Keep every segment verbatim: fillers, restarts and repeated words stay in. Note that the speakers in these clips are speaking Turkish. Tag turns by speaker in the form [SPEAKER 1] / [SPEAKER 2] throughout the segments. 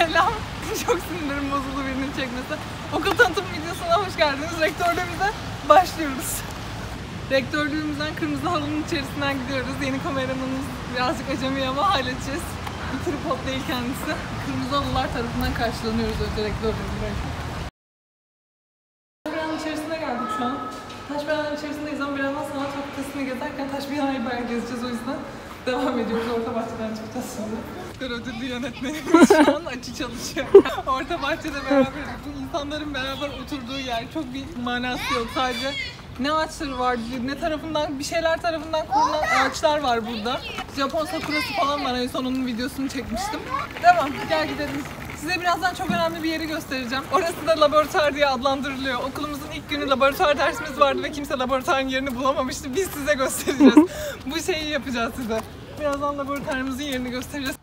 [SPEAKER 1] Selam. Çok sinirim bozuldu birinin çekmesi. Okul tanıtım videosuna hoş geldiniz. Rektörlüğümüze başlıyoruz. Rektörlüğümüzden kırmızı halının içerisinden gidiyoruz. Yeni kameramanımız birazcık acemi ama halledeceğiz. Bir tripod değil kendisi. Kırmızı halılar tarafından karşılanıyoruz önce rektörlüğümüzde. Taşbeyan'ın içerisine geldik şu an. Taşbeyan'ın içerisindeyiz ama birazdan sanat fakültesini gezerken Taşbeyan'ı bayağı gezeceğiz, o yüzden devam ediyoruz. Orta bahçeden çıkacağız şimdi. Ödüllü yönetmenimiz şu an açı çalışıyor. Orta bahçede beraber, bu insanların beraber oturduğu yer, çok bir manası yok. Sadece ne ağaçları var, ne tarafından, bir şeyler tarafından kurulan ağaçlar var burada. Japon sakurası falan var, en son onun videosunu çekmiştim. Devam, gel gidelim. Size birazdan çok önemli bir yeri göstereceğim. Orası da laboratuvar diye adlandırılıyor. Okulumuzun ilk günü laboratuvar dersimiz vardı ve kimse laboratuvarın yerini bulamamıştı. Biz size göstereceğiz. Bu şeyi yapacağız size. Birazdan laboratuvarımızın yerini göstereceğiz.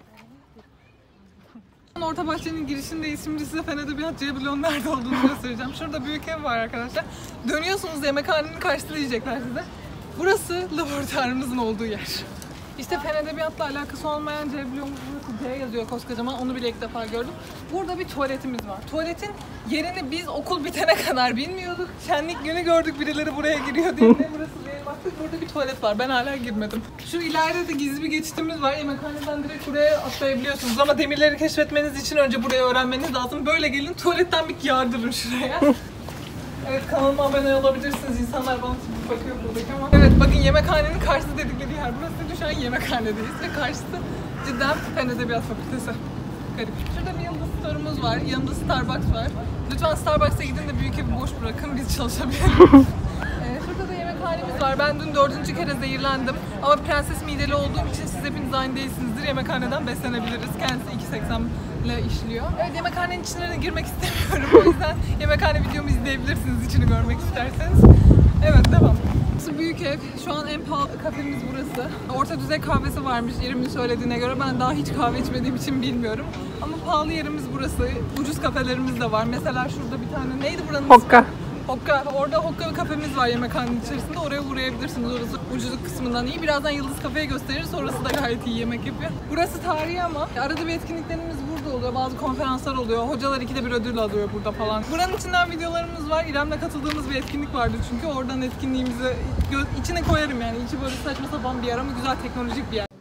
[SPEAKER 1] Orta bahçenin girişindeyiz. Şimdi size Fen Edebiyat C bloğunun nerede olduğunu göstereceğim. Şurada büyük ev var arkadaşlar. Dönüyorsunuz, yemekhanenin karşısında diyecekler size. Burası laboratuvarımızın olduğu yer. İşte Fen Edebiyat'la alakası olmayan C bloğumuz burası. C yazıyor koskocaman. Onu bile ilk defa gördüm. Burada bir tuvaletimiz var. Tuvaletin yerini biz okul bitene kadar bilmiyorduk. Şenlik günü gördük, birileri buraya giriyor diye. Ne burası diye baktık. Burada bir tuvalet var. Ben hala girmedim. Şu ileride de gizli bir geçitimiz var. Yemekhaneden direkt buraya atlayabiliyorsunuz. Ama demirleri keşfetmeniz için önce burayı öğrenmeniz lazım. Böyle gelin, tuvaletten bir yardırın şuraya. Evet, kanalıma abone olabilirsiniz. İnsanlar bana şimdi bakıyor buradaki ama. Evet, bakın yemekhanenin karşısı dedikleri yer. Burası şu an yemekhanedeyiz ve karşısı cidden Fen Edebiyat Fakültesi. Garip. Şurada bir yıldız store'umuz var. Yanında Starbucks var. Lütfen Starbucks'a gidin de büyük evi boş bırakın, biz çalışabiliriz. ee, şurada da yemekhanemiz var. Ben dün dördüncü kere zehirlendim. Ama prenses mideli olduğum için siz hepiniz aynı değilsinizdir. Yemekhaneden beslenebiliriz. Kendisi iki seksen ile işliyor. Evet, yemekhanenin içine de girmek istemiyorum. O yüzden yemekhane videomu izleyebilirsiniz içini görmek isterseniz. Evet, devam. Burası büyük ev. Şu an en pahalı kafemiz burası. Orta düzey kahvesi varmış İrem'in söylediğine göre. Ben daha hiç kahve içmediğim için bilmiyorum. Ama pahalı yerimiz burası. Ucuz kafelerimiz de var. Mesela şurada bir tane, neydi buranın ismi?
[SPEAKER 2] Hokka.
[SPEAKER 1] Hokka. Orada Hokka kafemiz var yemekhanenin içerisinde. Oraya uğrayabilirsiniz. Orası ucuzluk kısmından iyi. Birazdan Yıldız Kafe'yi gösteririz. Orası da gayet iyi yemek yapıyor. Burası tarihi ama arada bir etkinliklerimiz burada oluyor. Bazı konferanslar oluyor. Hocalar ikide bir ödül alıyor burada falan. Buranın içinden videolarımız var. İrem'le katıldığımız bir etkinlik vardı çünkü. Oradan etkinliğimizi içine koyarım yani. İçi böyle saçma sapan bir yer ama güzel, teknolojik bir yer.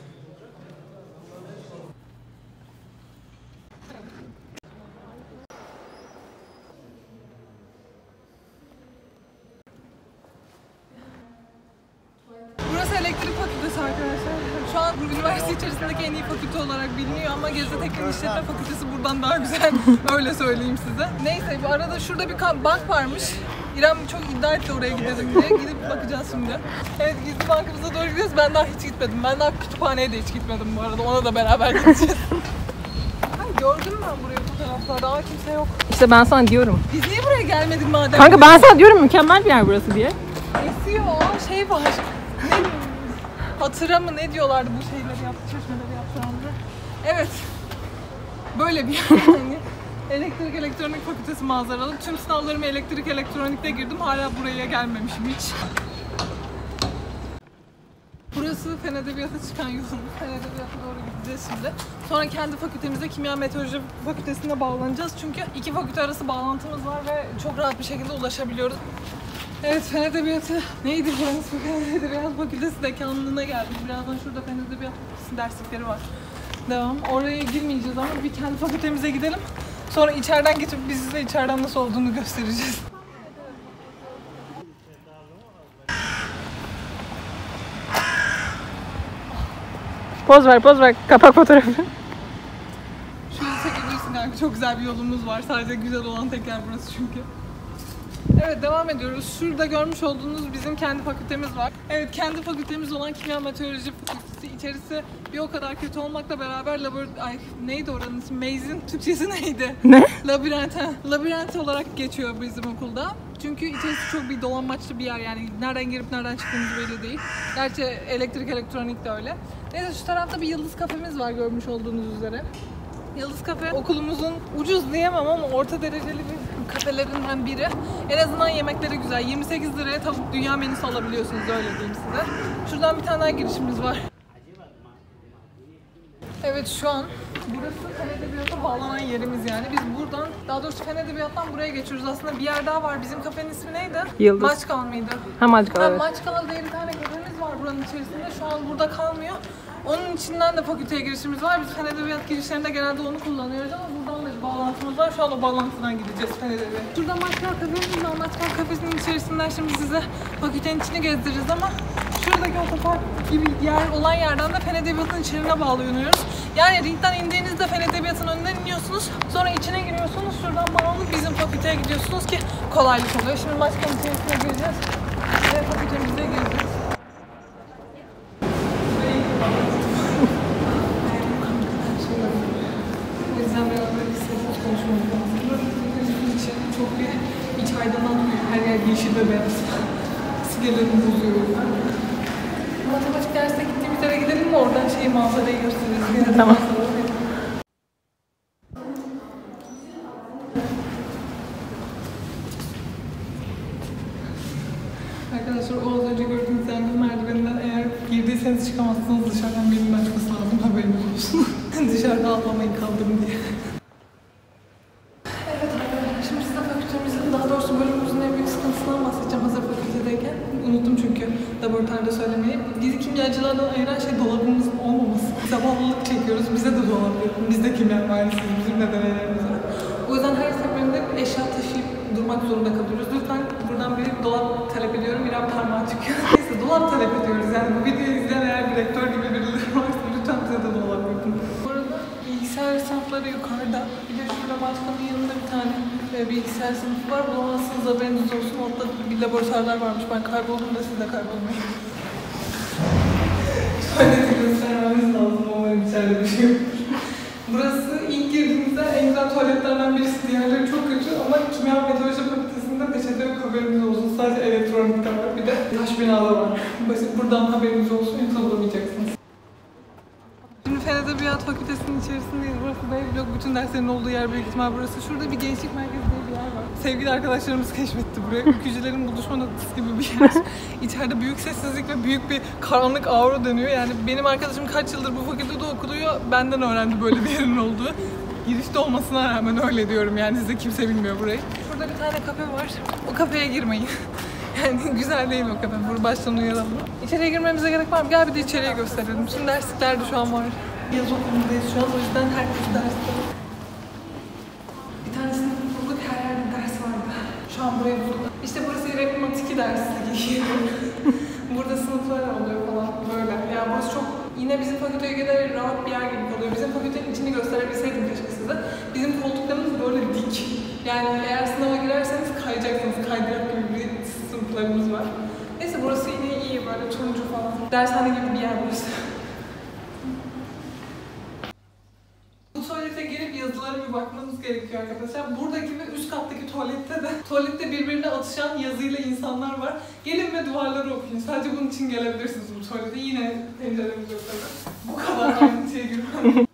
[SPEAKER 1] Burası elektrik fakültesi arkadaşlar. Şu an üniversite içerisindeki en iyi fakülte olarak biliniyor ama Gebze Teknik İşletme Fakültesi buradan daha güzel. Öyle söyleyeyim size. Neyse, bu arada şurada bir bank varmış. İrem çok iddia etti oraya gidelim diye. Gidip bakacağız şimdi. Evet, gizli bankamıza doğru gidiyoruz. Ben daha hiç gitmedim. Ben daha kütüphaneye de hiç gitmedim bu arada. Ona da beraber gideceğiz. Ay, gördüm ben burayı bu taraflarda. Aa, kimse yok.
[SPEAKER 2] İşte ben sana diyorum.
[SPEAKER 1] Biz niye buraya gelmedik madem?
[SPEAKER 2] Kanka ben sana diyorum mükemmel bir yer burası diye.
[SPEAKER 1] Esiyor. Aa, şey var. Ne? Hatıra mı ne diyorlardı bu şeyleri yaptı, çeşmeleri yaptıranlar. Evet. Böyle bir yer yani. Elektrik Elektronik Fakültesi manzaralı. Tüm sınavlarımı elektrik elektronikte girdim. Hala buraya gelmemişim hiç. Burası Fen Edebiyat'a çıkan yolumuz. Fen Edebiyat'a doğru gideceğiz şimdi. Sonra kendi fakültemize, Kimya Meteoroloji Fakültesine bağlanacağız. Çünkü iki fakülte arası bağlantımız var ve çok rahat bir şekilde ulaşabiliyoruz. Evet, Fen Edebiyatı neydi burası? Fen Edebiyat Fakültesi dekanlığına geldik. Birazdan şurada Fen Edebiyat Fakültesi derslikleri var. Devam. Oraya girmeyeceğiz ama bir kendi fakültemize gidelim. Sonra içeriden geçip biz size içeriden nasıl olduğunu göstereceğiz.
[SPEAKER 2] Poz ver, poz ver. Kapak fotoğrafı.
[SPEAKER 1] Şurada çekebilirsin kanka. Çok güzel bir yolumuz var. Sadece güzel olan tek yer burası çünkü. Evet, devam ediyoruz. Şurada görmüş olduğunuz bizim kendi fakültemiz var. Evet, kendi fakültemiz olan Kimya Meteoroloji Fakültesi. İçerisi bir o kadar kötü olmakla beraber laboratuvar... Ay, neydi oranın ismi? Maze'in Türkçesi neydi?
[SPEAKER 2] Ne?
[SPEAKER 1] Labirent. Labirent olarak geçiyor bizim okulda. Çünkü içerisi çok bir dolanmaçlı bir yer, yani nereden girip nereden çıktığımız belli değil. Gerçi elektrik elektronik de öyle. Neyse, şu tarafta bir Yıldız Kafemiz var görmüş olduğunuz üzere. Yıldız Kafe okulumuzun ucuz diyemem ama orta dereceli bir kafelerinden biri. En azından yemekleri güzel. yirmi sekiz liraya tavuk dünya menüsü alabiliyorsunuz, öyle diyeyim size. Şuradan bir tane daha girişimiz var. Evet, şu an burası Fen Edebiyatı'na bağlanan yerimiz yani. Biz buradan, daha doğrusu Fen Edebiyatı'ndan buraya geçiyoruz. Aslında bir yer daha var. Bizim kafenin ismi neydi?
[SPEAKER 2] Yıldız.
[SPEAKER 1] Maçkal mıydı?
[SPEAKER 2] Ha, Maçkal,
[SPEAKER 1] Ha,
[SPEAKER 2] evet.
[SPEAKER 1] Maçkal diye bir tane kafemiz var buranın içerisinde. Şu an burada kalmıyor. Onun içinden de fakülteye girişimiz var. Biz Fen Edebiyat girişlerinde genelde onu kullanıyoruz ama buradan da bir bağlantımız var. Şu an o bağlantıdan gideceğiz Fen Edebiyat. Şurada Maçkal kafemiz var. Maçkal kafesinin içerisinden şimdi size fakültenin içini gezdiririz ama şuradaki otopark gibi yer olan yerden de Fen Edebiyatı'nın içine bağlanıyoruz. Yani ringden indiğinizde Fen Edebiyatı'nın önünden iniyorsunuz. Sonra içine giriyorsunuz. Şuradan bağlanıp bizim fakülteye gidiyorsunuz ki kolaylık oluyor. Şimdi Maçkal'ın içerisine gireceğiz. Ve fakültemize gireceğiz. O yüzden biraz böyle bir sessiz konuşmamız lazım. Fakültemizin içi çok bir iç aydınlatmıyor. Her yer yeşil ve beyaz. Sinirlerimi bozuyor. Matematik dersine gittiğimiz yere gidelim mi? Oradan şeyi manzarayı gösteririz.
[SPEAKER 2] Tamam.
[SPEAKER 1] Arkadaşlar, o az önce gördüğünüz yangın merdiveninden eğer girdiyseniz çıkamazsınız, dışarıdan birinin açması lazım, haberiniz olsun. Dışarıda atlamayın, kaldırın diye. Evet arkadaşlar, şimdi size fakültemizin, daha doğrusu bölümümüzün en büyük sıkıntısından bahsedeceğim hazır fakültedeyken. Unuttum çünkü laboratuvarda söylemeyi. Bizi kimyacılardan ayıran şey dolabımızın olmaması. Zavallılık çekiyoruz, bize de dolap yok. Biz de kimya mühendisiyiz, bizim de deneylerimiz var. O yüzden her seferinde eşya taşıyıp durmak zorunda kalıyoruz. Lütfen buradan bir dolap talep ediyorum. İrem parmağı çıkıyor. Neyse, dolap talep ediyoruz. Yani bu videoyu izleyen eğer bir rektör gibi birileri varsa lütfen bize de dolap yapın. Bu arada bilgisayar sınıfları yukarıda. Bir de şurada başkanın yanında bir tane e, bilgisayar sınıfı var. Bulamazsınız, haberiniz olsun. Orada bir laboratuvarlar varmış. Ben kayboldum da siz de kaybolmayın. Tuvaleti göstermemiz lazım. Umarım içeride bir şey yok. Burası ilk girdiğimizde en güzel tuvaletlerden birisi. Diğerleri çok kötü ama kimya meteoroloji fakültesinde peçete yok, haberiniz olsun. Sadece elektronikte var. Bir de taş binada var. Buradan haberiniz olsun, yoksa bulamayacaksınız. Şimdi Fen Edebiyat Fakültesi'nin içerisindeyiz. Burası B-Blok. Bütün derslerin olduğu yer büyük ihtimal burası. Şurada bir gençlik merkezi diye bir yer var. Sevgili arkadaşlarımız keşfetti burayı. Ülkücülerin buluşma noktası gibi bir yer. İçeride büyük sessizlik ve büyük bir karanlık aura dönüyor. Yani benim arkadaşım kaç yıldır bu fakültede okuluyor. Benden öğrendi böyle bir yerin olduğu. Girişte olmasına rağmen öyle diyorum yani, size kimse bilmiyor burayı. Burada bir tane kafe var. O kafeye girmeyin. Yani güzel değil o kafe. Burada baştan uyaralım. İçeriye girmemize gerek var mı? Gel bir de içeriye gösterelim. Şimdi derslikler de şu an var. Yaz okulundayız şu an, o yüzden herkes derste. Bir tane sınıf bulduk, her yerde ders vardı. Şu an buraya bulduk. İşte burası Rekmat iki dersi. Burada sınıflar oluyor falan böyle. Yani burası çok, yine bizim fakülteye göre rahat bir yer gibi kalıyor. Bizim fakültenin içini gösterebilseydim keşke size. Bizim koltuklarımız böyle dik. Yani eğer sınava girerseniz kayacaksınız. Kaydırak gibi bir sınıflarımız var. Neyse, burası yine iyi, böyle turuncu falan. Dershane gibi bir yer burası. Bu tuvalete girip yazılara bir bakmanız gerekiyor arkadaşlar. Buradaki ve üst kattaki tuvalette de tuvalette birbirine atışan yazıyla insanlar var. Gelin ve duvarları okuyun. Sadece bunun için gelebilirsiniz bu tuvalete. Yine penceremiz yok tabii. Bu kadar ayrıntıya girmem.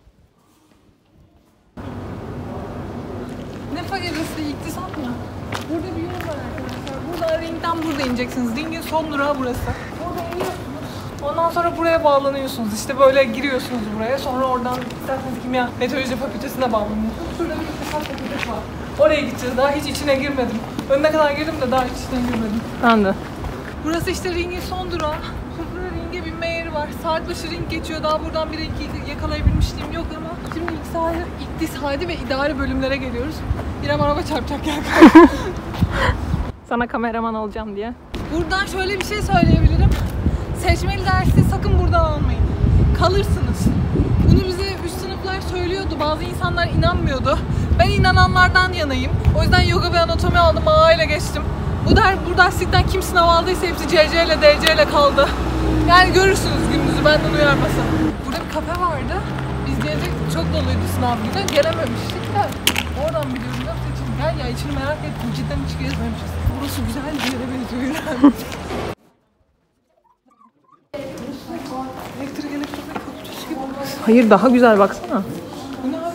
[SPEAKER 1] Ne fakültesi? İktisat mı? Burada bir yol var arkadaşlar. Burada ringden burada ineceksiniz. Ringin son durağı burası. Burada iniyorsunuz. Ondan sonra buraya bağlanıyorsunuz. İşte böyle giriyorsunuz buraya. Sonra oradan isterseniz kimya meteoroloji fakültesine bağlanıyorsunuz. Şurada bir iktisat fakültesi var. Oraya gideceğiz. Daha hiç içine girmedim. Önüne kadar girdim de daha hiç içine girmedim.
[SPEAKER 2] Anladım.
[SPEAKER 1] Burası işte ringin son durağı. Burada ringe binme yeri var. Saat başı ring geçiyor. Daha buradan bir ring yakalayabilmişliğim yok ama şimdi iktisadi, iktisadi ve idari bölümlere geliyoruz. İrem araba çarpacak ya.
[SPEAKER 2] Sana kameraman olacağım diye.
[SPEAKER 1] Buradan şöyle bir şey söyleyebilirim. Seçmeli dersi sakın buradan almayın. Kalırsınız. Bunu bize üst sınıflar söylüyordu. Bazı insanlar inanmıyordu. Ben inananlardan yanayım. O yüzden yoga ve anatomi aldım. A ile geçtim. Bu, der, bu derslikten kim sınav aldıysa hepsi C C ile D C ile kaldı. Yani görürsünüz gündüzü, benden uyarmasın. Burada bir kafe vardı. Biz gelecektik, çok doluydu sınav günü. Gelememiştik de. Oradan biliyorum. Yoksa için gel ya, içini merak ettim. Cidden hiç gezmemişiz. Burası güzel bir yere benziyor yani. Elektrik elektronik fakültesi gibi olmaz.
[SPEAKER 2] Hayır, daha güzel baksana.
[SPEAKER 1] Bu ne abi?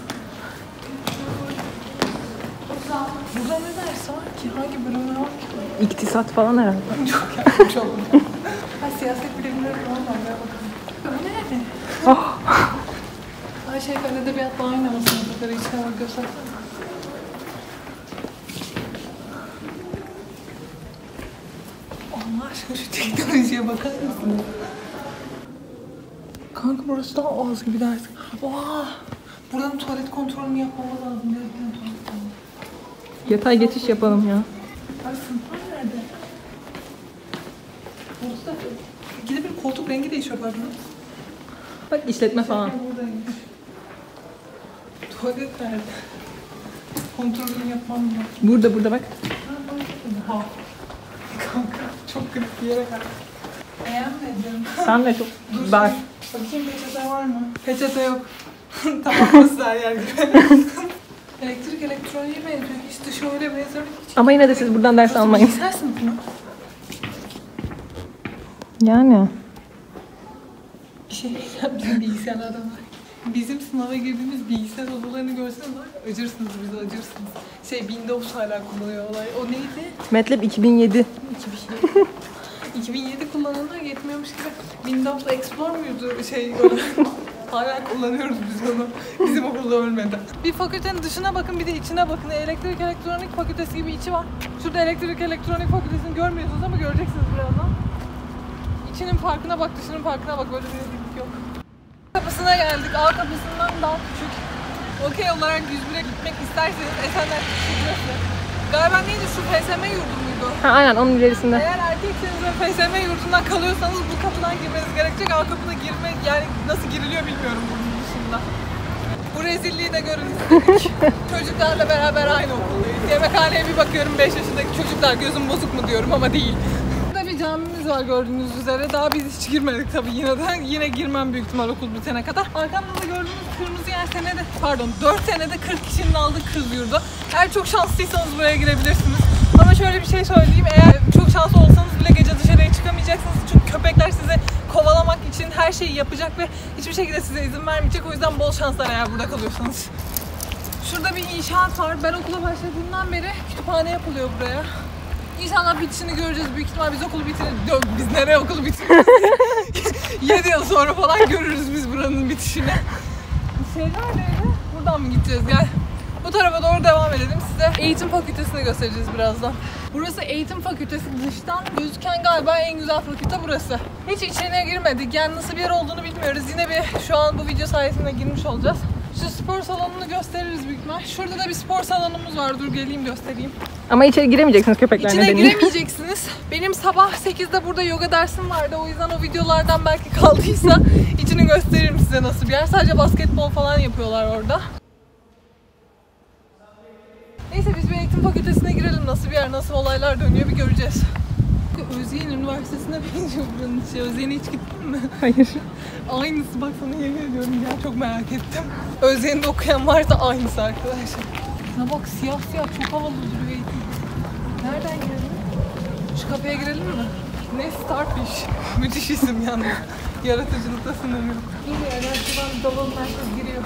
[SPEAKER 1] Burada ne dersi var ki? Hangi bölümler var ki?
[SPEAKER 2] İktisat falan herhalde.
[SPEAKER 1] Çok yani, çok. Ha, siyaset bilimleri falan var. Gel bakalım. Bu ne?
[SPEAKER 2] Oh.
[SPEAKER 1] Her şey fen edebiyatla aynı ama sınıfları içine bak göstersene. Allah aşkına şu teknolojiye bakar mısın? Kanka burası daha az gibi ders. Vaa! Buradan tuvalet kontrolünü yapmamız lazım. Gerçekten tuvalet kontrolü.
[SPEAKER 2] Yatay geçiş yapalım ya.
[SPEAKER 1] Ay sınıflar nerede? Burası da... Gidip bir koltuk rengi değişiyor pardon.
[SPEAKER 2] Bak işletme falan.
[SPEAKER 1] Buradaymış. Tuvalet nerede? Kontrolünü yapmam lazım.
[SPEAKER 2] Burada burada bak.
[SPEAKER 1] Ha. Kanka çok garip bir yere geldim. Beğenmedim.
[SPEAKER 2] Sen de çok
[SPEAKER 1] Dur.
[SPEAKER 2] dar.
[SPEAKER 1] Bakayım peçete var mı? Peçete yok. Tamam nasıl her yer gibi. Elektrik elektroniğe benziyor. Hiç dışı öyle benziyor. Hiç.
[SPEAKER 2] Ama yine de siz buradan ders almayın.
[SPEAKER 1] Bilgisayar sınıfı mı?
[SPEAKER 2] Yani.
[SPEAKER 1] Bir şey diyeceğim. Bizim bilgisayarlardan var. Bizim sınava girdiğimiz bilgisayar odalarını görseniz var ya, acırsınız bize acırsınız. Şey Windows hala kullanıyorlar. O neydi?
[SPEAKER 2] MATLAB iki bin yedi.
[SPEAKER 1] iki bin yedi. iki bin yedi kullananlar yetmiyormuş gibi. Windows Explorer muydu şey öyle. Hala kullanıyoruz biz onu. Bizim okulda ölmedi. Bir fakültenin dışına bakın bir de içine bakın. Elektrik elektronik fakültesi gibi içi var. Şurada elektrik elektronik fakültesini görmüyorsunuz ama göreceksiniz birazdan. İçinin farkına bak, dışının farkına bak. Böyle bir rezillik yok. Kapısına geldik. A kapısından daha küçük. Okey olarak yüz bire gitmek isterseniz Esenler Küçükçesi. Galiba neydi şu F S M yurdu muydu?
[SPEAKER 2] Ha aynen onun ilerisinde.
[SPEAKER 1] Eğer erkekseniz ve F S M yurdundan kalıyorsanız bu kapıdan girmeniz gerekecek. A kapıda girme yani nasıl giriliyor bilmiyorum bunun dışında. Bu rezilliği de görün istedik. Çocuklarla beraber aynı okuldayız. Yemekhaneye bir bakıyorum beş yaşındaki çocuklar gözüm bozuk mu diyorum ama değil. Burada bir camimiz var gördüğünüz üzere. Daha biz hiç girmedik tabii yine de. Yine girmem büyük ihtimal okul bitene kadar. Arkamda da gördüğünüz kırmızı yer senede, pardon dört senede kırk kişinin aldığı kız yurdu. Eğer çok şanslıysanız buraya girebilirsiniz. Ama şöyle bir şey söyleyeyim. Eğer çok şanslı olsanız bile gece dışarıya çıkamayacaksınız. Çünkü köpekler size kovalamak için her şeyi yapacak ve hiçbir şekilde size izin vermeyecek. O yüzden bol şanslar eğer burada kalıyorsanız. Şurada bir inşaat var. Ben okula başladığımdan beri kütüphane yapılıyor buraya. İnşallah bitişini göreceğiz. Büyük ihtimal biz okulu bitiririz. Biz nereye okulu bitiririz? yedi yıl sonra falan görürüz biz buranın bitişini. Şeyler neydi? Buradan mı gideceğiz? Gel. Bu tarafa doğru devam edelim. Size eğitim fakültesini göstereceğiz birazdan. Burası eğitim fakültesi. Dıştan gözüken galiba en güzel fakülte burası. Hiç içine girmedik. Yani nasıl bir yer olduğunu bilmiyoruz. Yine bir şu an bu video sayesinde girmiş olacağız. Şu spor salonunu gösteririz büyük ihtimal. Şurada da bir spor salonumuz var. Dur geleyim göstereyim.
[SPEAKER 2] Ama içeri giremeyeceksiniz köpekler
[SPEAKER 1] İçine
[SPEAKER 2] nedeniyle.
[SPEAKER 1] giremeyeceksiniz. Benim sabah sekizde burada yoga dersim vardı. O yüzden o videolardan belki kaldıysa içini gösteririm size nasıl bir yer. Sadece basketbol falan yapıyorlar orada. Neyse biz bir eğitim fakültesine girelim. Nasıl bir yer, nasıl olaylar dönüyor bir göreceğiz. Özyeğin Üniversitesi'ne benziyor buranın içi. Özyeğin'e hiç gittin mi?
[SPEAKER 2] Hayır.
[SPEAKER 1] Aynısı bak sana yemin ediyorum ya çok merak ettim. Özyeğin'de okuyan varsa aynısı arkadaşlar. Şuna bak siyah siyah çok havalı duruyor eğitim. Nereden girelim? Şu kapıya girelim mi? Ne Starfish. Müthiş isim yalnız. Yaratıcılıkta sınır yok. Dur ya şuradan dalalım herkes giriyor.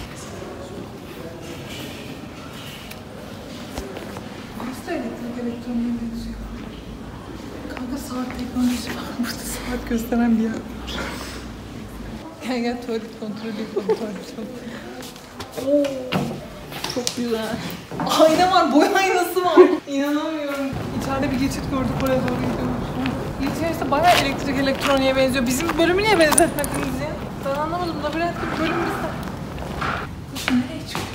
[SPEAKER 1] Burası da elektrik elektroniğe benziyor. Kanka saat teknolojisi var. Burada saat gösteren bir yer var. Gel gel tuvalet kontrolü yapalım. Tuvalet kontrolü. Oo, çok güzel. Ayna var, boy aynası var. İnanamıyorum. İçeride bir geçit gördük, oraya doğru gidiyoruz. İçerisi bayağı elektrik elektroniğe benziyor. Bizim bölümü niye benzetmediniz ya? Ben anlamadım. Labirent bir bölüm bizde. Şu nereye çıkıyor?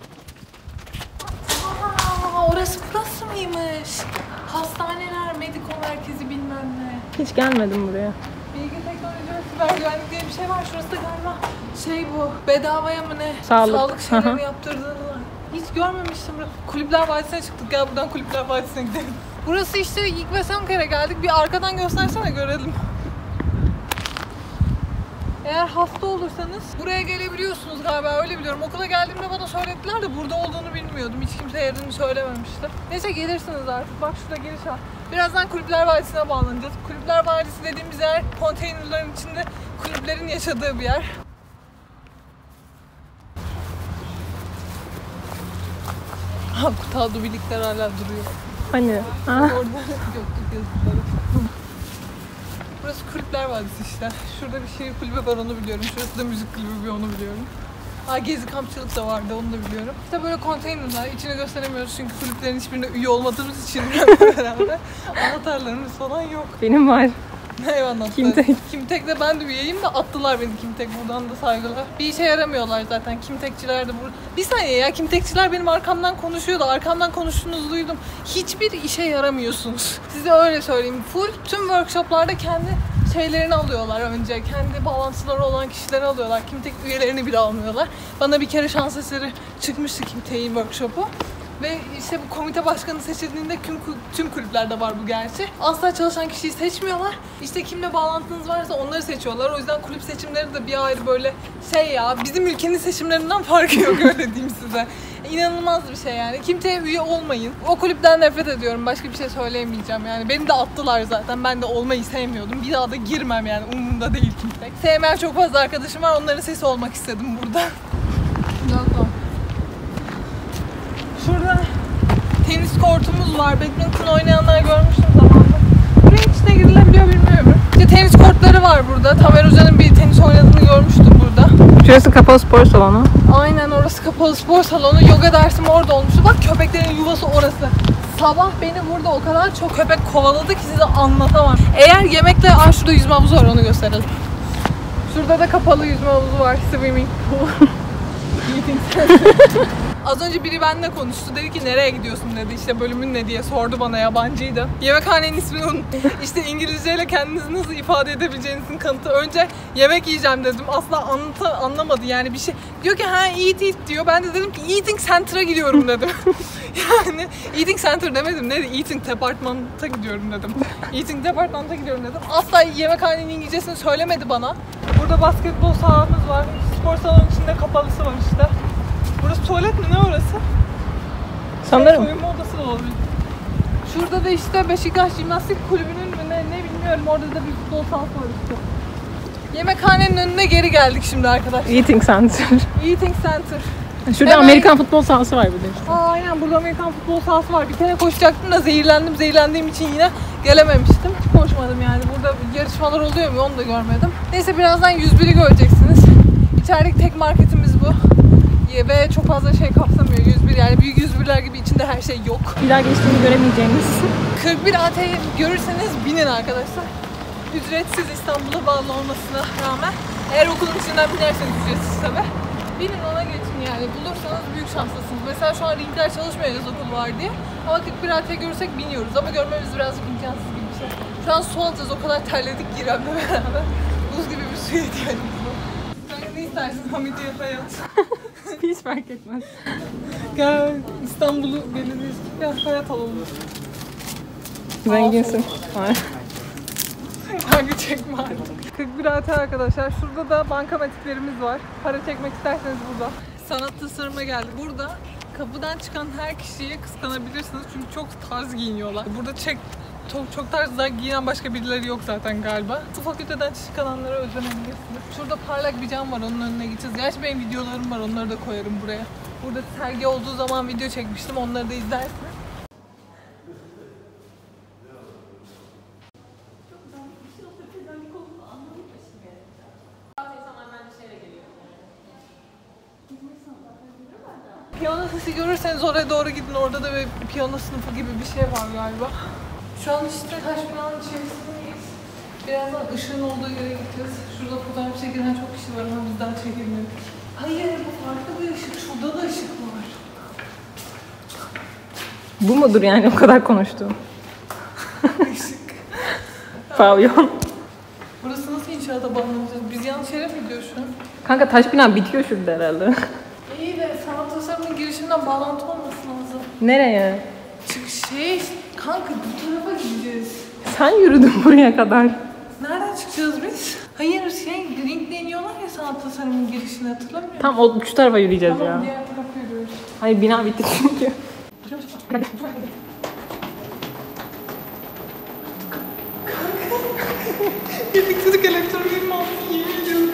[SPEAKER 1] Aa, orası burası mıymış? Hastaneler, mediko merkezi bilmem ne.
[SPEAKER 2] Hiç gelmedim buraya.
[SPEAKER 1] Bilgi teknoloji ve siber güvenlik diye bir şey var. Şurası da galiba şey bu, bedavaya mı ne?
[SPEAKER 2] Sağlık.
[SPEAKER 1] Sağlık şeyleri yaptırdığını var. Hiç görmemiştim. Kulüpler Vadisi'ne çıktık. Gel buradan Kulüpler Vadisi'ne gidelim. Burası işte ilk ve son kere geldik. Bir arkadan göstersene görelim. Eğer hasta olursanız buraya gelebiliyorsunuz galiba öyle biliyorum. Okula geldiğimde bana söylediler de burada olduğunu bilmiyordum. Hiç kimse yerini söylememişti. Neyse gelirsiniz artık. Bak şurada giriş var. Birazdan Kulüpler Vadisi'ne bağlanacağız. Kulüpler Vadisi dediğimiz yer konteynerların içinde kulüplerin yaşadığı bir yer. Ha kutaldı birlikler hala duruyor.
[SPEAKER 2] Hani? Ah.
[SPEAKER 1] Orada göktürk yazıları. Burası Kulüpler Vadisi işte. Şurada bir şehir kulübü var onu biliyorum. Şurası da müzik kulübü bir onu biliyorum. Aa, gezi kampçılık da vardı, onu da biliyorum. İşte böyle konteynerler, içini gösteremiyoruz çünkü kulüplerin hiçbirine üye olmadığımız için beraber anahtarlarımız falan yok.
[SPEAKER 2] Benim var.
[SPEAKER 1] Eyvallah.
[SPEAKER 2] Kimtek.
[SPEAKER 1] Kimtek'te ben de üyeyim de attılar beni Kimtek, buradan da saygılar. Bir işe yaramıyorlar zaten Kimtekçiler de burada. Bir saniye ya, Kimtekçiler benim arkamdan konuşuyordu. Arkamdan konuştuğunuzu duydum. Hiçbir işe yaramıyorsunuz. Size öyle söyleyeyim. Full tüm workshoplarda kendi şeylerini alıyorlar önce. Kendi bağlantıları olan kişileri alıyorlar. Kimtek üyelerini bile almıyorlar. Bana bir kere şans eseri çıkmıştı Kimtek'in workshopu. Ve işte bu komite başkanı seçildiğinde tüm, tüm kulüplerde var bu gerçi. Asla çalışan kişiyi seçmiyorlar. İşte kimle bağlantınız varsa onları seçiyorlar. O yüzden kulüp seçimleri de bir ayrı böyle şey ya, bizim ülkenin seçimlerinden farkı yok öyle diyeyim size. İnanılmaz bir şey yani. Kimseye üye olmayın. O kulüpten nefret ediyorum. Başka bir şey söyleyemeyeceğim yani. Beni de attılar zaten. Ben de olmayı sevmiyordum. Bir daha da girmem yani. Umurumda değil kimse. Sevmeyen çok fazla arkadaşım var. Onların sesi olmak istedim burada. Şurada tenis kortumuz var. Badminton oynayanlar görmüştüm zamanında. Buraya içine girilebiliyor bilmiyorum. İşte tenis kortları var burada. Tamer Hoca'nın bir tenis oynadığını görmüştüm burada.
[SPEAKER 2] Şurası kapalı spor salonu.
[SPEAKER 1] Aynen, orası kapalı spor salonu. Yoga dersim orada olmuştu. Bak, köpeklerin yuvası orası. Sabah beni burada o kadar çok köpek kovaladı ki size anlatamam. Eğer yemekle... Aa, şurada yüzme havuzu var, onu gösterelim. Şurada da kapalı yüzme havuzu var. Swimming pool. Az önce biri benimle konuştu. Dedi ki nereye gidiyorsun dedi. İşte bölümün ne diye sordu bana, yabancıydı. Yemekhanenin ismini unuttum. İşte İngilizceyle kendinizi nasıl ifade edebileceğinizin kanıtı. Önce yemek yiyeceğim dedim. Asla anlatı, anlamadı yani bir şey. Diyor ki ha eat eat diyor. Ben de dedim ki eating center'a gidiyorum dedim. Yani eating center demedim. Ne dedi? Eating departmanta gidiyorum dedim. Eating departmanta gidiyorum dedim. Asla yemekhanenin İngilizcesini söylemedi bana. Burada basketbol sahamız var. Spor salonun içinde kapalısı var işte. Burası tuvalet mi? Ne orası?
[SPEAKER 2] Sanırım.
[SPEAKER 1] Soyunma odası da olabilir. Şurada da işte Beşiktaş Jimnastik Kulübü'nün mü ne, ne bilmiyorum. Orada da bir futbol sahası var işte. Yemekhanenin önüne geri geldik şimdi arkadaşlar.
[SPEAKER 2] Eating Center.
[SPEAKER 1] Eating Center.
[SPEAKER 2] Şurada
[SPEAKER 1] Hemen...
[SPEAKER 2] Amerikan futbol sahası var bir de işte.
[SPEAKER 1] Aa, aynen, burada Amerikan futbol sahası var. Bir kere koşacaktım da zehirlendim. Zehirlendiğim için yine gelememiştim. Koşmadım yani. Burada yarışmalar oluyor mu onu da görmedim. Neyse, birazdan yüz biri göreceksiniz. İçerideki tek marketimiz bu. Ve çok fazla şey kapsamıyor yüz bir, yani büyük yüz birler gibi içinde her şey yok.
[SPEAKER 2] Bir daha geçtiğini göremeyeceğiniz.
[SPEAKER 1] kırk bir A T'yi görürseniz binin arkadaşlar. Ücretsiz, İstanbul'a bağlı olmasına rağmen. Eğer okulun içinden binerseniz ücretsiz tabi. Binin, ona geçin yani. Bulursanız büyük şanslısınız. Mesela şu an linkler çalışmıyor yaz okul var diye. Ama kırk bir A T görürsek biniyoruz ama görmemiz birazcık imkansız gibi bir şey. Şu an su alacağız, o kadar terledik ki İrem'le beraber. Buz gibi bir suya ihtiyacımız var. Sen ne istersin Hamidiye hayat?
[SPEAKER 2] Hiç fark etmez.
[SPEAKER 1] Gel İstanbul'u belediyesi. Gel hayat alalım.
[SPEAKER 2] Zenginsin.
[SPEAKER 1] Hangi çekme artık. kırk bir A T arkadaşlar. Şurada da bankamatiklerimiz var. Para çekmek isterseniz burada. Sanat tasarıma geldi. Burada kapıdan çıkan her kişiyi kıskanabilirsiniz. Çünkü çok tarz giyiniyorlar. Burada çek çok, çok tarzda giyinen başka birileri yok zaten galiba. Bu fakülteden çıkanlara özenebilirsiniz. Şurada parlak bir cam var, onun önüne gideceğiz. Gerçi benim videolarım var, onları da koyarım buraya. Burada sergi olduğu zaman video çekmiştim, onları da izlersiniz. Piyano sesi görürseniz oraya doğru gidin. Orada da bir piyano sınıfı gibi bir şey var galiba. Şu an işte taş binanın içerisindeyiz. Birazdan ışığın olduğu yere gideceğiz. Şurada fotoğraf çekilen çok kişi var ama biz daha çekilmedik. Hayır, bu farklı bir ışık. Şurada da ışık var.
[SPEAKER 2] Bu mudur yani o kadar konuştuğum?
[SPEAKER 1] Işık.
[SPEAKER 2] Pavyon.
[SPEAKER 1] Burası nasıl inşaata bağlanacağız? Biz yanlış yere mi gidiyoruz şu an?
[SPEAKER 2] Kanka taş bina bitiyor şurada herhalde.
[SPEAKER 1] İyi de sanat tasarımının girişinden bağlantı olması lazım.
[SPEAKER 2] Nereye?
[SPEAKER 1] Çık şey, kanka bu tarafa gideceğiz.
[SPEAKER 2] Sen yürüdün buraya kadar.
[SPEAKER 1] Nereden çıkacağız biz? Hayır, şey, ring deniyorlar ya sanat tasarımının girişini, hatırlamıyor musun?
[SPEAKER 2] Tam o şu tarafa yürüyeceğiz
[SPEAKER 1] Tamam,
[SPEAKER 2] ya.
[SPEAKER 1] diğer tarafa yürüyoruz.
[SPEAKER 2] Hayır, bina bitti çünkü.
[SPEAKER 1] Elektrik elektronik mantı yemin ediyorum.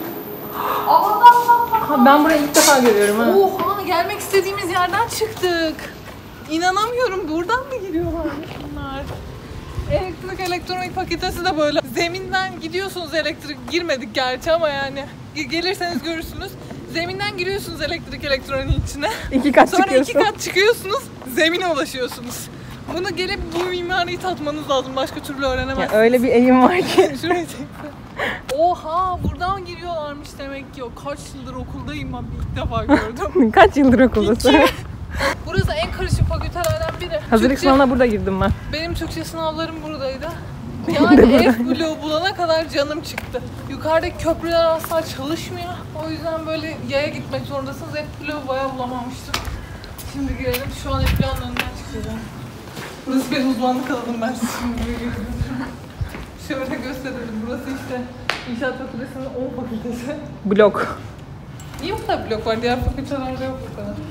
[SPEAKER 2] Ha, ben burayı ilk defa görüyorum ha.
[SPEAKER 1] Oha, gelmek istediğimiz yerden çıktık. İnanamıyorum, buradan mı giriyorlarmış bunlar? Elektrik elektronik fakültesi de böyle. Zeminden gidiyorsunuz, elektrik girmedik gerçi ama yani. Gelirseniz görürsünüz. Zeminden giriyorsunuz elektrik elektroniğin içine.
[SPEAKER 2] İki kat
[SPEAKER 1] Sonra
[SPEAKER 2] çıkıyorsun.
[SPEAKER 1] iki kat çıkıyorsunuz, zemine ulaşıyorsunuz. Bunu gelip bu mimariyi tatmanız lazım. Başka türlü öğrenemezsiniz.
[SPEAKER 2] Ya öyle bir eğim var ki.
[SPEAKER 1] Şurayı çekse. Oha, buradan giriyorlarmış demek ki. Kaç yıldır okuldayım ben, ilk defa gördüm.
[SPEAKER 2] Kaç yıldır okuldasın?
[SPEAKER 1] İki. Burası en karışık fakültelerden biri.
[SPEAKER 2] Hazırlık
[SPEAKER 1] Türkçe-
[SPEAKER 2] sınavına burada girdim ben.
[SPEAKER 1] Benim Türkçe sınavlarım buradaydı.
[SPEAKER 2] Benim de
[SPEAKER 1] Yani
[SPEAKER 2] burada.
[SPEAKER 1] F bloğu bulana kadar canım çıktı. Yukarıdaki köprüler asla çalışmıyor. O yüzden böyle yaya gitmek zorundasınız. F bloğu bayağı bulamamıştım. Şimdi girelim. Şu an F bloğun önünden çıkacağım. Burası benim uzmanlık alanım, ben size şimdi buraya gösteriyorum. Şöyle gösterelim. Burası işte İnşaat Fakültesi'nin on fakültesi.
[SPEAKER 2] Blok.
[SPEAKER 1] Niye bu kadar blok var? Diğer fakültelerde yok bu kadar.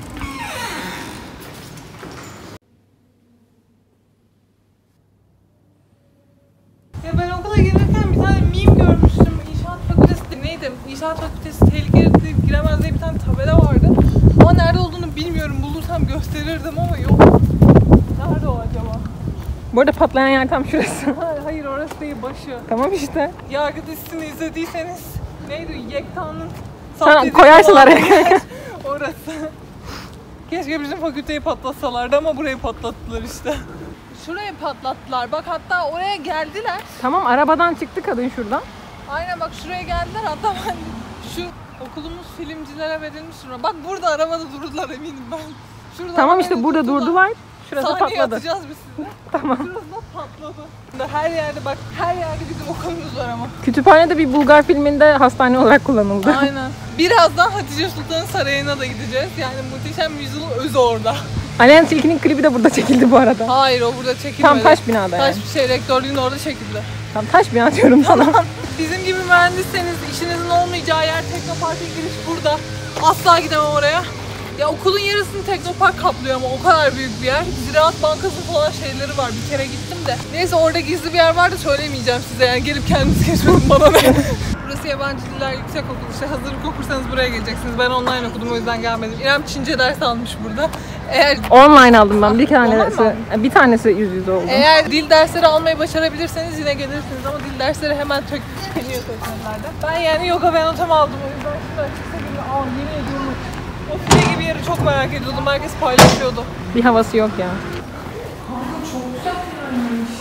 [SPEAKER 1] Ya ben okula gelirken bir tane meme görmüştüm. İnşaat Fakültesi neydi? İnşaat Fakültesi tehlikeli değil, giremez diye bir tane tabela vardı. Ama nerede olduğunu bilmiyorum. Bulursam gösterirdim ama yok. Nerede o acaba?
[SPEAKER 2] Bu arada patlayan yer tam şurası.
[SPEAKER 1] Hayır, hayır orası değil, başı.
[SPEAKER 2] Tamam işte.
[SPEAKER 1] Yargı dizisini izlediyseniz neydi? Yekta'nın
[SPEAKER 2] Tamam,
[SPEAKER 1] sahnesi
[SPEAKER 2] koyarsın
[SPEAKER 1] olan
[SPEAKER 2] araya.
[SPEAKER 1] yer orası. Keşke bizim fakülteyi patlatsalardı ama burayı patlattılar işte. Şurayı patlattılar. Bak hatta oraya geldiler.
[SPEAKER 2] Tamam, arabadan çıktı kadın şuradan.
[SPEAKER 1] Aynen bak şuraya geldiler. Hatta ben şu okulumuz filmcilere verilmiş şuna. Bak burada arabada durdular eminim ben. Şurada
[SPEAKER 2] Tamam
[SPEAKER 1] arabayla
[SPEAKER 2] işte burada durdular. Şurası
[SPEAKER 1] Sahneye
[SPEAKER 2] patladı.
[SPEAKER 1] atacağız biz sizi.
[SPEAKER 2] Tamam.
[SPEAKER 1] Şurası da patladı. Her yerde bak, her yerde bizim okulumuz var ama.
[SPEAKER 2] Kütüphanede bir Bulgar filminde hastane olarak kullanıldı.
[SPEAKER 1] Aynen. Birazdan Hatice Sultan Sarayı'na da gideceğiz. Yani Muhteşem Yüzyıl'ın özü orada.
[SPEAKER 2] Aleyna Tilki'nin klibi de burada çekildi bu arada.
[SPEAKER 1] Hayır, o burada çekilmedi.
[SPEAKER 2] Tam taş binada yani.
[SPEAKER 1] Taş bir şey, rektörlüğün orada çekildi.
[SPEAKER 2] Tam taş bina diyorum sana.
[SPEAKER 1] Bizim gibi mühendisseniz işinizin olmayacağı yer Teknopark'a giriş burada. Asla gidemem oraya. Ya okulun yarısını Teknopark kaplıyor ama o kadar büyük bir yer. Ziraat Bankası falan şeyleri var. Bir kere gittim de. Neyse orada gizli bir yer var da söylemeyeceğim size. Yani gelip kendiniz keşfedin, bana ne. Burası Yabancı Diller Yüksek Okulu. İşte hazırlık okursanız buraya geleceksiniz. Ben online okudum, o yüzden gelmedim. İrem Çince ders almış burada. Eğer
[SPEAKER 2] Online aldım ben. Bir tanesi
[SPEAKER 1] Online
[SPEAKER 2] bir tanesi yüz yüze oldu.
[SPEAKER 1] Eğer dil dersleri almayı başarabilirseniz yine gelirsiniz ama dil dersleri hemen tükeniyor seçmenlerde. Ben yani yoga ve anatomi aldım, o yüzden şurada açıksa gibi, aa yemin ediyorum o file gibi yeri çok merak ediyordum, herkes paylaşıyordu.
[SPEAKER 2] Bir havası yok ya.
[SPEAKER 1] Kanka çok güzel yermiş.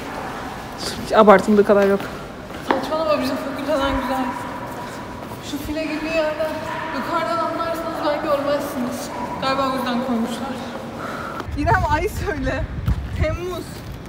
[SPEAKER 2] Hiç abartıldığı kadar yok.
[SPEAKER 1] Saçmalama, bizim fakülteden güzel. Şu file gibi yerler yukarıdan anlarsanız belki ölmezsiniz. Galiba o yüzden koymuşlar. İrem ay söyle. Temmuz.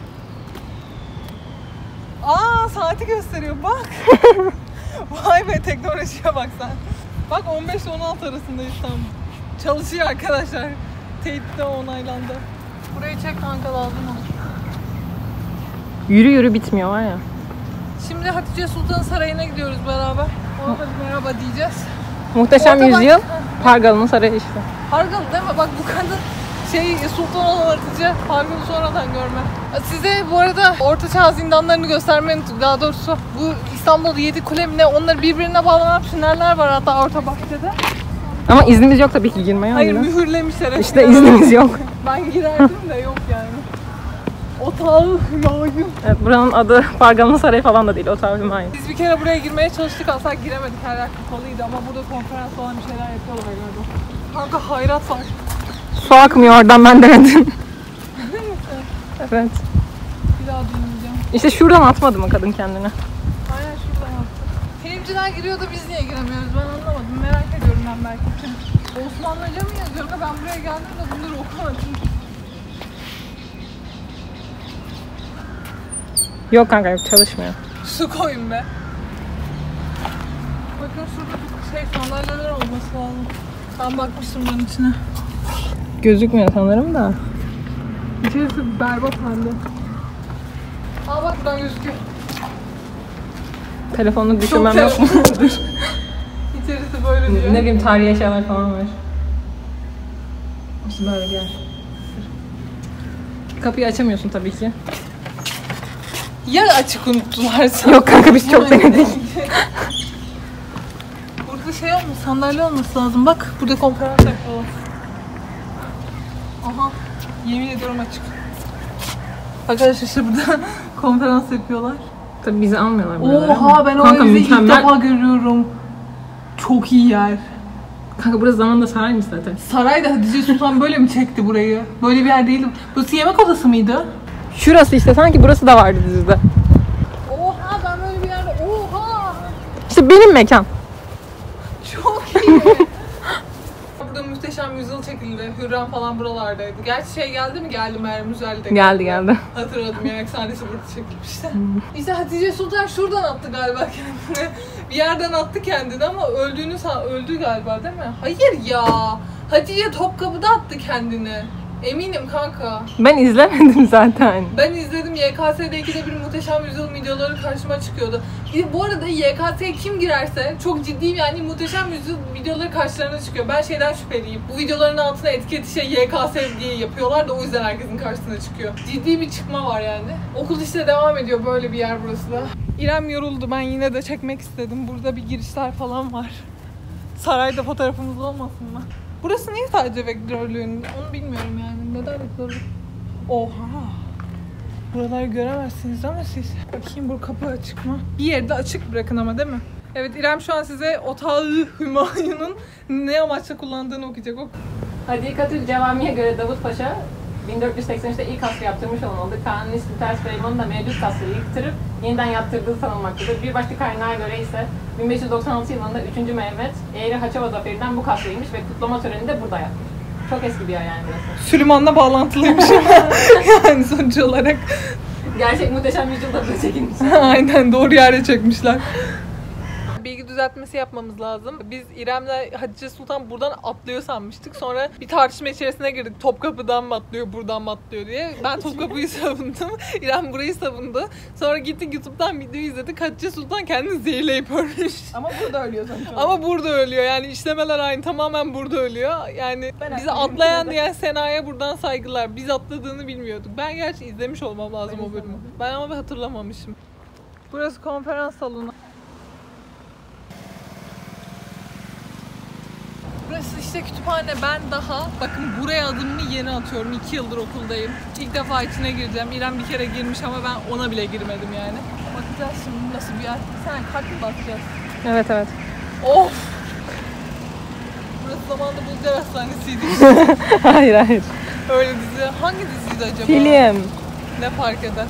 [SPEAKER 1] Aa saati gösteriyor bak. Vay be, teknolojiye bak sen. Bak on beş on altı arasındayız tam. Çalışıyor arkadaşlar. Teyitte onaylandı. Burayı çek kanka, lazım olur.
[SPEAKER 2] Yürü yürü bitmiyor var ya.
[SPEAKER 1] Şimdi Hatice Sultan Sarayı'na gidiyoruz beraber. Ona da bir merhaba diyeceğiz.
[SPEAKER 2] Muhteşem
[SPEAKER 1] Orada bak-
[SPEAKER 2] Yüzyıl. Pargalı'nın sarayı işte.
[SPEAKER 1] Hargalı değil mi? Bak bu kadın şey sultan olan Hatice, Hargalı sonradan görme. Size bu arada Ortaçağ zindanlarını göstermeyi unuttuk. Daha doğrusu bu İstanbul'da yedi kule mi ne, onları birbirine bağlanan tüneller var hatta orta bahçede.
[SPEAKER 2] Ama iznimiz yok tabii ki girmeye.
[SPEAKER 1] Hayır,
[SPEAKER 2] o yüzden.
[SPEAKER 1] mühürlemişler.
[SPEAKER 2] İşte iznimiz yok.
[SPEAKER 1] Ben girerdim de yok yani. Otağı hümayun.
[SPEAKER 2] Evet, buranın adı Pargalı'nın sarayı falan da değil. O tabii hümayun.
[SPEAKER 1] Biz bir kere buraya girmeye çalıştık, asla giremedik. Her yer kapalıydı ama burada konferans falan bir şeyler yapıyorlar galiba. Kanka hayrat var.
[SPEAKER 2] Su akmıyor oradan, ben denedim. Evet.
[SPEAKER 1] Bir daha deneyeceğim.
[SPEAKER 2] İşte şuradan atmadı mı kadın kendini?
[SPEAKER 1] Aynen şuradan attı. Filmciler giriyor da biz niye giremiyoruz, ben anlamadım. Merak ediyorum ben belki. Osmanlıca mı yazıyor? Ben buraya geldim de bunları okumadım.
[SPEAKER 2] Yok kanka, yok, çalışmıyor.
[SPEAKER 1] Su koyun be. Bakın şurada bir şey sandalyeler olması lazım. Ben bakmıştım bunun içine.
[SPEAKER 2] Gözükmüyor sanırım da.
[SPEAKER 1] İçerisi berbat halde. Aa bak buradan gözüküyor.
[SPEAKER 2] Telefonunu düşürmem
[SPEAKER 1] Çok
[SPEAKER 2] yok mu?
[SPEAKER 1] İçerisi böyle diyor.
[SPEAKER 2] Ne bileyim, tarihi eşyalar falan var. İşte böyle gel. Kapıyı açamıyorsun tabii ki.
[SPEAKER 1] Ya açık unuttularsa?
[SPEAKER 2] Yok kanka, biz çok denedik.
[SPEAKER 1] Burada şey olmuş, sandalye olması lazım. Bak burada konferans yapıyorlar. Aha, yemin ediyorum açık. Arkadaşlar işte burada konferans yapıyorlar.
[SPEAKER 2] Tabii bizi almıyorlar buralara.
[SPEAKER 1] Oha, ben o
[SPEAKER 2] Kanka
[SPEAKER 1] evi ilk
[SPEAKER 2] mükemmel.
[SPEAKER 1] defa görüyorum. Çok iyi yer.
[SPEAKER 2] Kanka burası zamanında saraymış zaten.
[SPEAKER 1] Sarayda Hatice Sultan böyle mi çekti burayı? Böyle bir yer değildi. Burası yemek odası mıydı?
[SPEAKER 2] Şurası işte, sanki burası da vardı dizide.
[SPEAKER 1] Oha, ben böyle bir yerde, oha!
[SPEAKER 2] İşte benim mekan.
[SPEAKER 1] Çok iyi. Burada Muhteşem Yüzyıl çekildi. Hürrem falan buralardaydı. Gerçi şey geldi mi? Geldi, Meryem Üzerli de geldi.
[SPEAKER 2] Geldi geldi.
[SPEAKER 1] Hatırladım, yemek sahnesi burada çekilmişti. İşte Hatice Sultan şuradan attı galiba kendini. Bir yerden attı kendini ama öldüğünü sağ öldü galiba değil mi? Hayır ya. Hatice Topkapı'da attı kendini. Eminim kanka.
[SPEAKER 2] Ben izlemedim zaten.
[SPEAKER 1] Ben izledim. Y K S'de ikide bir Muhteşem Yüzyıl videoları karşıma çıkıyordu. Bir, bu arada Y K S'ye kim girerse çok ciddiyim, yani Muhteşem Yüzyıl videoları karşılarına çıkıyor. Ben şeyden şüpheliyim. Bu videoların altına etiketi şey Y K S diye yapıyorlar da o yüzden herkesin karşısına çıkıyor. Ciddi bir çıkma var yani. Okul işte devam ediyor, böyle bir yer burası da. İrem yoruldu. Ben yine de çekmek istedim. Burada bir girişler falan var. Sarayda fotoğrafımız olmasın mı? Burası niye sadece vektörlüğün? Onu bilmiyorum yani. Neden vektörlüğün? Oha! Buraları göremezsiniz ama siz. Bakayım, bu kapı açık mı? Bir yerde açık bırakın ama, değil mi? Evet, İrem şu an size Otağı Hümayun'un ne amaçla kullandığını okuyacak. Ok.
[SPEAKER 2] Hadikatü Cevami'ye göre Davut Paşa bin dört yüz seksen üçte ilk kasrı yaptırmış olmalı. Kanuni Sultan Süleyman'ın da mevcut kasrıyı yıktırıp yeniden yaptırdığı sanılmaktadır. Bir başka kaynağa göre ise bin beş yüz doksan altı yılında üçüncü Mehmet Eğri Haçava zaferinden bu kasrıymış ve kutlama töreni de burada yapmış. Çok eski bir yer yani burası.
[SPEAKER 1] Süleyman'la bağlantılıymış yani sonuç olarak.
[SPEAKER 2] Gerçek Muhteşem Yüzyıl'da burada çekilmiş.
[SPEAKER 1] Aynen, doğru yere çekmişler. Bilgi düzeltmesi yapmamız lazım. Biz İrem'le Hatice Sultan buradan atlıyor sanmıştık. Sonra bir tartışma içerisine girdik. Topkapı'dan mı atlıyor, buradan mı atlıyor diye. Ben Topkapı'yı savundum. İrem burayı savundu. Sonra gittik YouTube'dan video izledik. Hatice Sultan kendini zehirleyip ölmüş.
[SPEAKER 2] Ama burada ölüyor sonuç olarak.
[SPEAKER 1] Ama burada ölüyor. Yani işlemeler aynı. Tamamen burada ölüyor. Yani
[SPEAKER 2] Ben
[SPEAKER 1] bizi atlayan diyen Sena'ya buradan saygılar. Biz atladığını bilmiyorduk. Ben gerçi izlemiş olmam lazım
[SPEAKER 2] Ben
[SPEAKER 1] o bölümü. Ben ama hatırlamamışım. Burası konferans salonu. Burası işte kütüphane. Ben daha, bakın buraya adımımı yeni atıyorum. iki yıldır okuldayım. İlk defa içine gireceğim. İrem bir kere girmiş ama ben ona bile girmedim yani. Bakacağız şimdi nasıl bir yer. Sen kalp mi bakacağız?
[SPEAKER 2] Evet evet.
[SPEAKER 1] Of! Burası zamanında Bulgar Hastanesi'ydi.
[SPEAKER 2] Hayır hayır.
[SPEAKER 1] Öyle dizi. Hangi diziydi acaba?
[SPEAKER 2] Film.
[SPEAKER 1] Ne fark eder?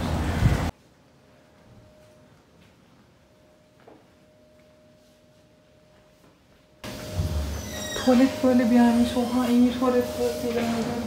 [SPEAKER 1] Tuvalet böyle bir yermiş. Oha, en iyi tuvalet burasıydı.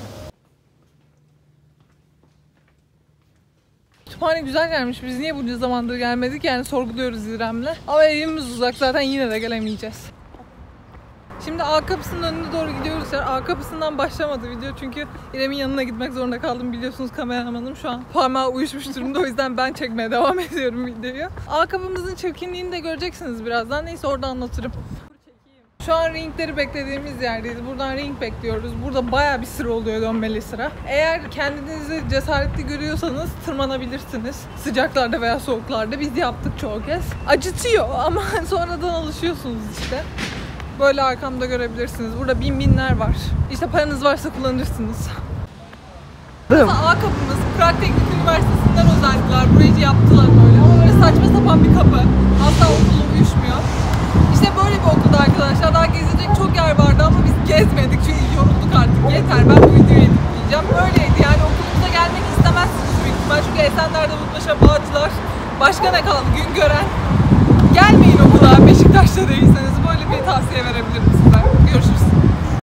[SPEAKER 1] Kütüphane güzel gelmiş. Biz niye bunca zamandır gelmedik? Yani sorguluyoruz İrem'le. Ama evimiz uzak, zaten yine de gelemeyeceğiz. Şimdi A kapısının önüne doğru gidiyoruz. Yani A kapısından başlamadı video çünkü İrem'in yanına gitmek zorunda kaldım. Biliyorsunuz kameramanım şu an parmağı uyuşmuş durumda. O yüzden ben çekmeye devam ediyorum videoyu. A kapımızın çirkinliğini de göreceksiniz birazdan. Neyse, orada anlatırım. Şu an ringleri beklediğimiz yerdeyiz. Buradan ring bekliyoruz. Burada bayağı bir sıra oluyor, dönmeli sıra. Eğer kendinizi cesaretli görüyorsanız tırmanabilirsiniz. Sıcaklarda veya soğuklarda. Biz yaptık çoğu kez. Acıtıyor ama sonradan alışıyorsunuz işte. Böyle arkamda görebilirsiniz. Burada bin binler var. İşte paranız varsa kullanırsınız. Burası A kapımız. Prag Teknik Üniversitesi'nden özellikler. Burayı yaptılar böyle. Ama böyle saçma sapan bir kapı. Asla okulla uyuşmuyor. İşte böyle bir okulda arkadaşlar. Daha gezecek çok yer vardı ama biz gezmedik çünkü yorulduk artık. Yeter, ben bu videoyu editleyeceğim. Böyleydi yani, okulumuza gelmek istemezsiniz büyük ihtimal. Çünkü Esenler'de Mutlaşa Bağcılar. Başka ne kaldı? Güngören. Gelmeyin okula Beşiktaş'ta değilseniz. Böyle bir tavsiye verebilirim size.